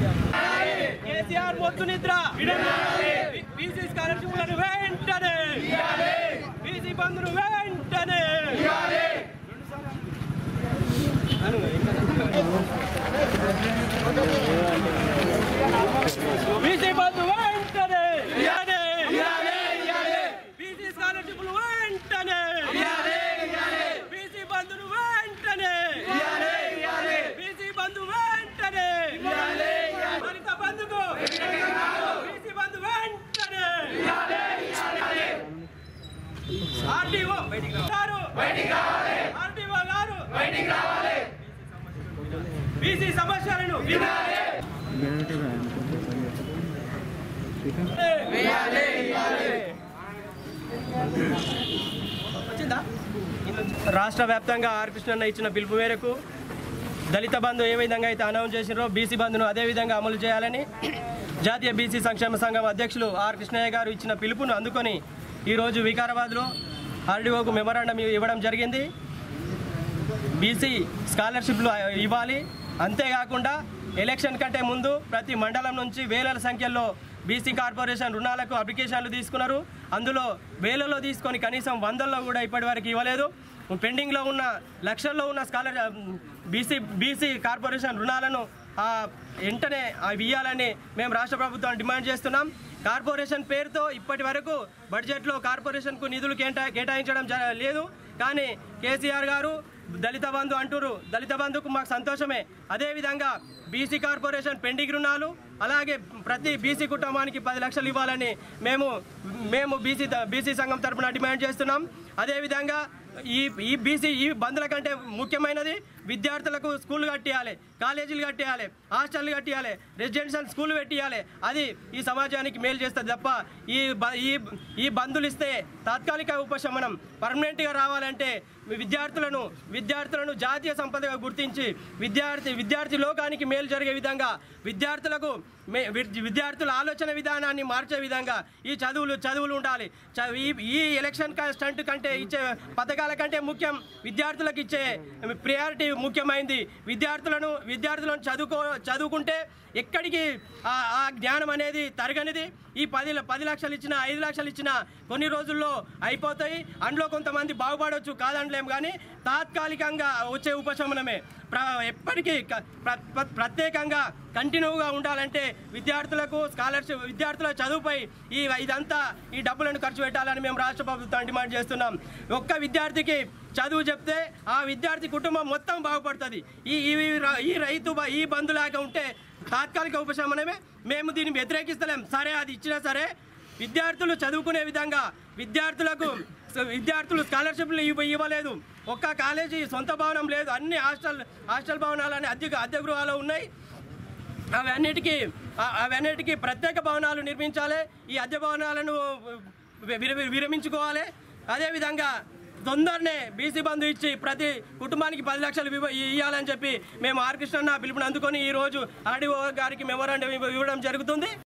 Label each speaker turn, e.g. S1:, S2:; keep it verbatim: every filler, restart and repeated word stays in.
S1: కేసీఆర్ మొత్తు నిద్ర బీసీ స్కాలర్షిప్లను వెంటనే బీసీ బంధును వెంటనే బీసీ బంధు వెంటనే బీసీ స్కాలర్షిప్లు వెంటనే బీసీ బంధును వెంటనే బీసీ బంధు వెంటనే దళిత బంధుకు బీసీ బంధు వెంటనే ఆర్టీఓ ఆర్టీఓ గారు బీసీ సమస్యలను రాష్ట్ర వ్యాప్తంగా ఆర్ కృష్ణన్న ఇచ్చిన పిలుపు మేరకు దళిత బంధు ఏ విధంగా అయితే అనౌన్స్ చేసినారో బీసీ బంధును అదే విధంగా అమలు చేయాలని జాతీయ బీసీ సంక్షేమ సంఘం అధ్యక్షులు ఆర్ కృష్ణయ్య గారు ఇచ్చిన పిలుపును అందుకొని ఈరోజు వికారాబాద్లో ఆర్డీఓకు మెమరాండం ఇవ్వడం జరిగింది. బీసీ స్కాలర్షిప్లు ఇవ్వాలి, అంతేకాకుండా ఎలక్షన్ కంటే ముందు ప్రతి మండలం నుంచి వేల సంఖ్యలో బీసీ కార్పొరేషన్ రుణాలకు అప్లికేషన్లు తీసుకున్నారు. అందులో వేలలో తీసుకొని కనీసం వందల్లో కూడా ఇప్పటి వరకు ఇవ్వలేదు. పెండింగ్లో ఉన్న లక్షల్లో ఉన్న స్కాలర్ బీసీ బీసీ కార్పొరేషన్ రుణాలను వెంటనే అవి ఇవ్వాలని మేము రాష్ట్ర ప్రభుత్వాన్ని డిమాండ్ చేస్తున్నాం. కార్పొరేషన్ పేరుతో ఇప్పటి వరకు బడ్జెట్లో కార్పొరేషన్కు నిధులు కేటా కేటాయించడం లేదు. కానీ కేసీఆర్ గారు దళిత బంధు అంటున్నారు. దళిత బంధుకు మాకు సంతోషమే. అదేవిధంగా బీసీ కార్పొరేషన్ పెండింగ్ రుణాలు, అలాగే ప్రతి బీసీ కుటుంబానికి పది లక్షలు ఇవ్వాలని మేము మేము బీసీ బీసీ సంఘం తరఫున డిమాండ్ చేస్తున్నాం. అదేవిధంగా ఈ ఈ బీసీ ఈ బంధుల కంటే ముఖ్యమైనది విద్యార్థులకు స్కూళ్ళు కట్టియాలి, కాలేజీలు కట్టియాలి, హాస్టళ్ళు కట్టియాలి, రెసిడెన్షియల్ స్కూళ్ళు పెట్టియాలి. అది ఈ సమాజానికి మేలు చేస్తుంది తప్ప ఈ ఈ ఈ బంధులు ఇస్తే తాత్కాలిక ఉపశమనం పర్మనెంట్గా రావాలంటే విద్యార్థులను విద్యార్థులను జాతీయ సంపదగా గుర్తించి విద్యార్థి విద్యార్థి లోకానికి మేలు జరిగే విధంగా విద్యార్థులకు విద్యార్థుల ఆలోచన విధానాన్ని మార్చే విధంగా ఈ చదువులు చదువులు ఉండాలి. ఈ ఈ ఎలక్షన్ స్టంట్ కంటే ఇచ్చే పథకాల కంటే ముఖ్యం విద్యార్థులకు ఇచ్చే ప్రియారిటీ ముఖ్యమైంది. విద్యార్థులను విద్యార్థులను చదువుకో చదువుకుంటే ఎక్కడికి ఆ జ్ఞానం అనేది తరగనిది. ఈ పది పది లక్షలు ఇచ్చినా ఐదు లక్షలు ఇచ్చినా కొన్ని రోజుల్లో అయిపోతాయి. అందులో కొంతమంది బాగుపడవచ్చు, కాదనలేము. కానీ తాత్కాలికంగా వచ్చే ఉపశమనమే. ఎప్పటికీ ప్రత్యేకంగా కంటిన్యూగా ఉండాలంటే విద్యార్థులకు స్కాలర్షిప్ విద్యార్థుల చదువుపై ఈ ఇదంతా ఈ డబ్బులను ఖర్చు పెట్టాలని మేము రాష్ట్ర ప్రభుత్వాన్ని డిమాండ్ చేస్తున్నాం. ఒక్క విద్యార్థికి చదువు చెప్తే ఆ విద్యార్థి కుటుంబం మొత్తం బాగుపడుతుంది. ఈ ఈ రైతు ఈ బంధులాగా ఉంటే తాత్కాలిక ఉపశమనమే. మేము దీన్ని వ్యతిరేకిస్తలేం. సరే, అది ఇచ్చినా సరే విద్యార్థులు చదువుకునే విధంగా విద్యార్థులకు విద్యార్థులు స్కాలర్షిప్లు ఇవ్వలేదు. ఒక్క కాలేజీ సొంత భవనం లేదు. అన్ని హాస్టల్ హాస్టల్ భవనాలని అద్దె అద్దె గృహాలు ఉన్నాయి. అవన్నిటికీ అవన్నిటికీ ప్రత్యేక భవనాలు నిర్మించాలి. ఈ అద్దె భవనాలను విరమించుకోవాలి. అదేవిధంగా తొందరనే బీసీ బంధు ఇచ్చి ప్రతి కుటుంబానికి పది లక్షలు ఇవ్వాలని చెప్పి మేము ఆర్ కృష్ణన్న పిలుపుని అందుకొని ఈరోజు ఆర్డీఓ గారికి మెమోరాండం ఇవ్వడం జరుగుతుంది.